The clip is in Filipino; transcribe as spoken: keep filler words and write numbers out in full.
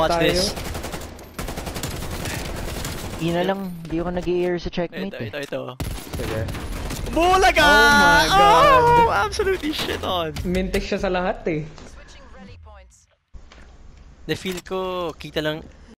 Watch tayo. this. Yun na lang, di ako nag-i-air sa Ito, checkmate ito, eh. ito. Sige. Bulaga! Oh my God. Oh, absolutely shit on. Mintik siya sa lahat eh. The feel ko, kita lang,